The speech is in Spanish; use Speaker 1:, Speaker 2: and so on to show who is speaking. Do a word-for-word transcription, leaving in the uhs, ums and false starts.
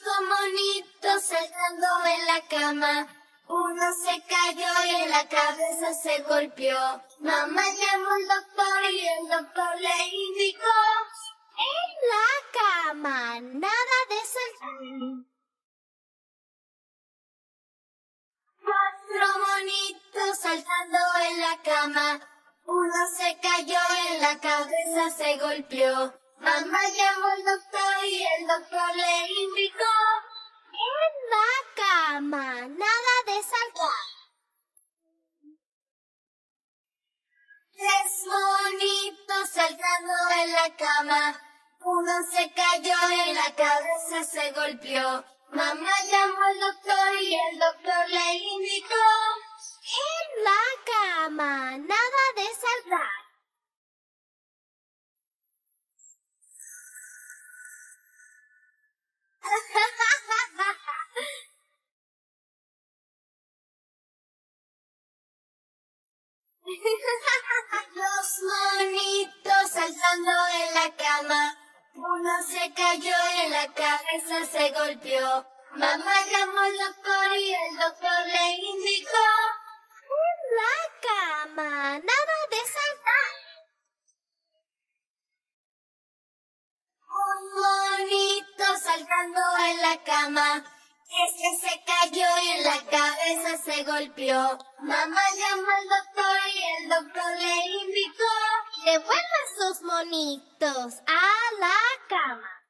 Speaker 1: Cinco monitos saltando en la cama. Uno se cayó y en la cabeza se golpeó. Mamá llamó al doctor y el doctor le indicó: en la cama, nada de saltar. Cuatro monitos saltando en la cama. Uno se cayó y en la cabeza se golpeó. Mamá llamó al doctor y el doctor le indicó: en la cama, nada de saltar. Tres monitos saltando en la cama. Uno se cayó y en la cabeza se golpeó. Mamá llamó al doctor y el doctor le indicó: en la cama, nada de saltar. Los monitos saltando en la cama. Uno se cayó y en la cabeza se golpeó. Mamá llamó al doctor y el doctor le indicó: en la cama, nada de saltar. Un monito saltando en la cama. Este se cayó y en la cabeza se golpeó. Mamá llamó al doctor y el doctor le indicó: devuelva sus monitos a la cama.